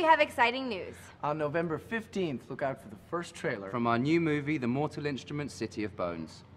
we have exciting news. On November 15th, look out for the first trailer from our new movie, The Mortal Instrument City of Bones.